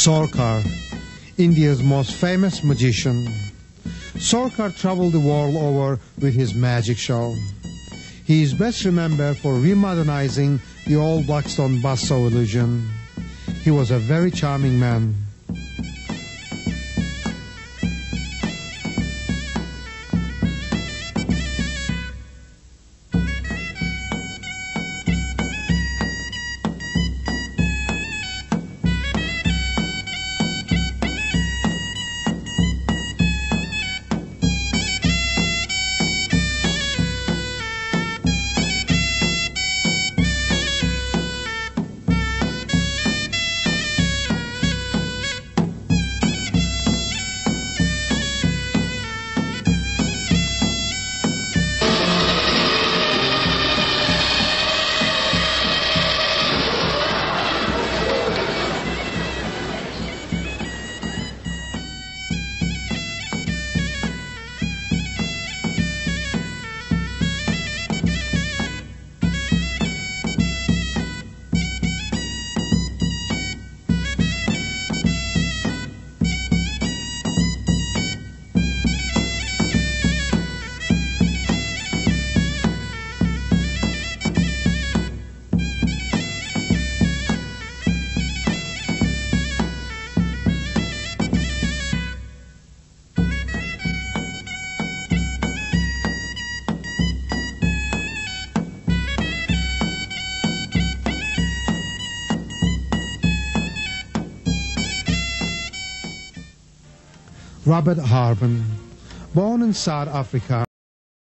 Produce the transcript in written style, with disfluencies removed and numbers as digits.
Sorcar, India's most famous magician. Sorcar traveled the world over with his magic show. He is best remembered for remodernizing the old Blackstone Basso illusion. He was a very charming man. Robert Harben, born in South Africa